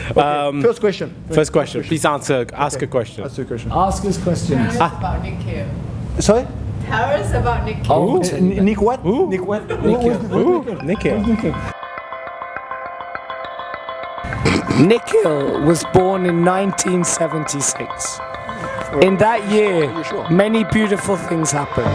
Okay. First question. Please answer. Ask a question. Ask a question. Ask us questions. About Nikhil. Sorry? Tell us about Nikhil. Oh, Nick what? Nick what? Nikhil. Nikhil was born in 1976. In that year, many beautiful things happened.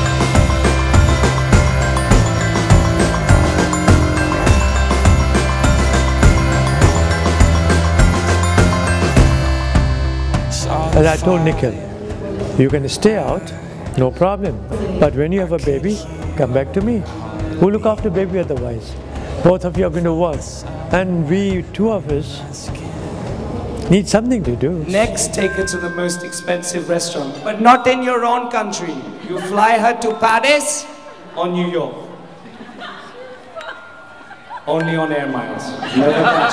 And I told Nikhil, you can stay out, no problem. But when you have a baby, come back to me. Who look after baby otherwise? Both of you are going to work. And we, two of us, need something to do. Next, take her to the most expensive restaurant, but not in your own country. You fly her to Paris or New York. Only on air miles. Never cash.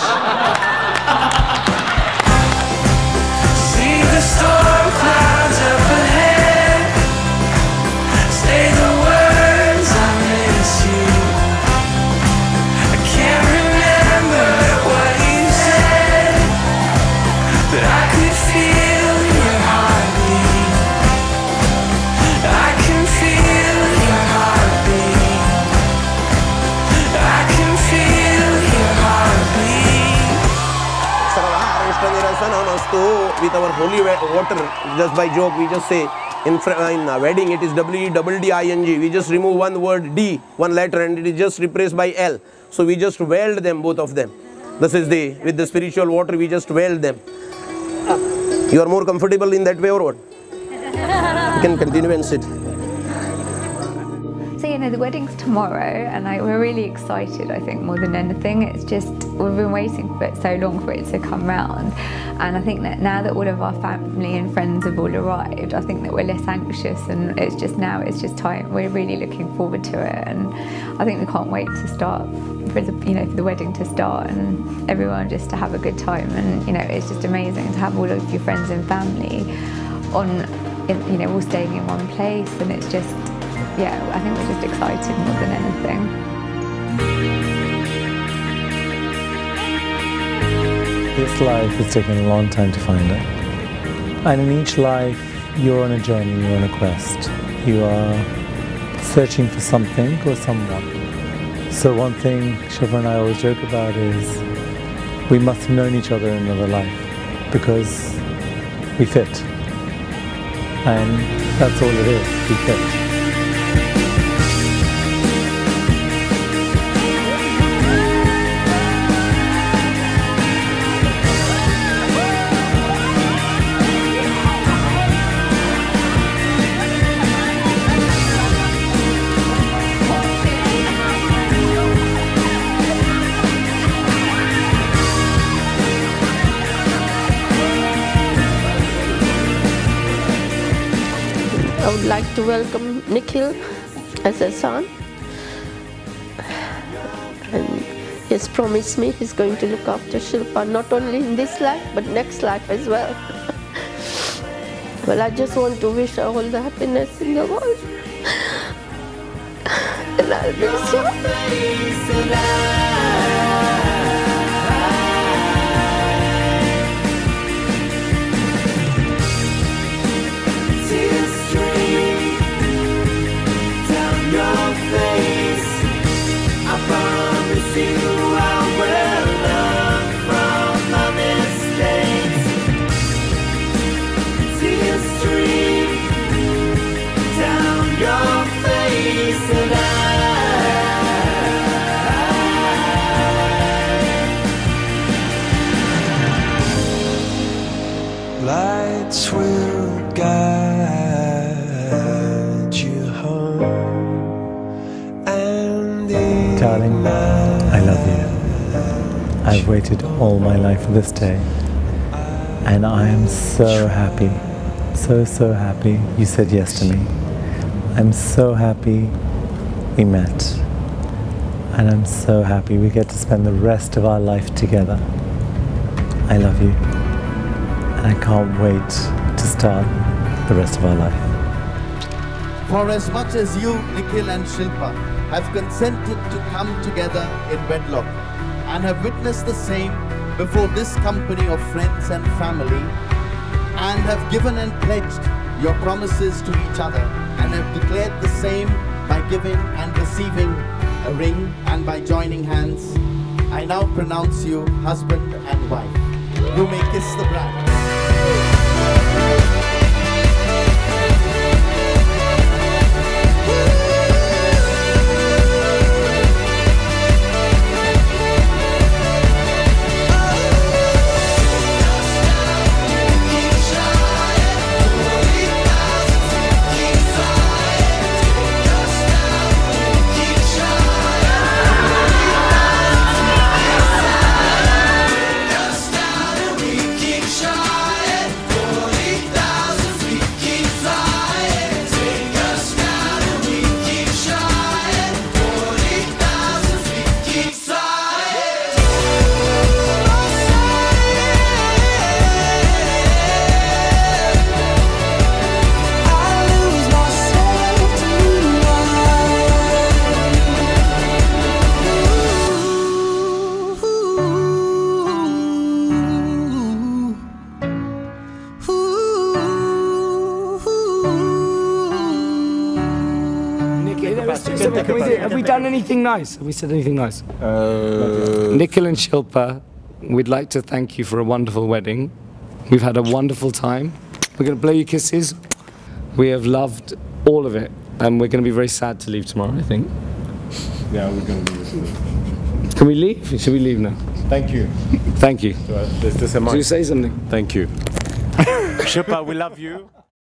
See the storm clouds up ahead. Say the words I miss you. I can't remember what you said, but I could feel your heartbeat. I can feel your heartbeat. I can feel your heartbeat. With our holy water, just by joke, we just say in wedding it is W-E-D-D-I-N-G. We just remove one word D, one letter, and it is just replaced by L. So we just weld them, both of them. This is with the spiritual water, we just weld them. You are more comfortable in that way or what? You can continue and sit. So, you know, the wedding's tomorrow and we're really excited, I think, more than anything. It's just, we've been waiting for it so long for it to come round. And I think that now that all of our family and friends have all arrived, I think that we're less anxious and it's just time. We're really looking forward to it. And I think we can't wait to start, for the wedding to start and everyone just to have a good time. And, you know, it's just amazing to have all of your friends and family all staying in one place. And it's just, yeah, I think we're just excited more than anything. This life has taken a long time to find it. And in each life, you're on a journey, you're on a quest. You are searching for something or someone. So one thing Shilpa and I always joke about is we must have known each other in another life because we fit. And that's all it is, we fit. I would like to welcome Nikhil as a son, and he's promised me he's going to look after Shilpa not only in this life but next life as well. Well, I just want to wish her all the happiness in the world, and I'll miss you. Lights will guide you home. And darling, I love you. I've waited all my life for this day. And I am so happy, so happy you said yes to me. I'm so happy we met. And I'm so happy we get to spend the rest of our life together. I love you. I can't wait to start the rest of our life. For as much as you, Nikhil and Shilpa, have consented to come together in wedlock and have witnessed the same before this company of friends and family and have given and pledged your promises to each other and have declared the same by giving and receiving a ring and by joining hands, I now pronounce you husband and wife. You may kiss the bride. Have we done anything nice? Have we said anything nice? Nikhil and Shilpa, we'd like to thank you for a wonderful wedding. We've had a wonderful time. We're going to blow you kisses. We have loved all of it, and we're going to be very sad to leave tomorrow, I think. Yeah, we're going to leave. Can we leave? Should we leave now? Thank you. Thank you. There's a mic. Do you say something? Thank you. Shilpa, we love you.